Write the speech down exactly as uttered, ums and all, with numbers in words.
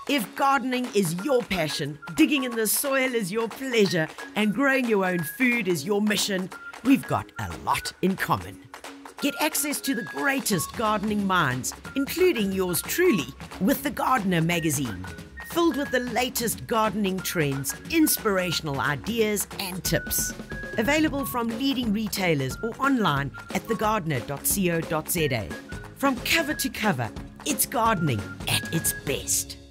If gardening is your passion, digging in the soil is your pleasure, and growing your own food is your mission, we've got a lot in common. Get access to the greatest gardening minds, including yours truly, with The Gardener magazine, filled with the latest gardening trends, inspirational ideas and tips. Available from leading retailers or online at the gardener dot co dot za. From cover to cover, it's gardening at its best.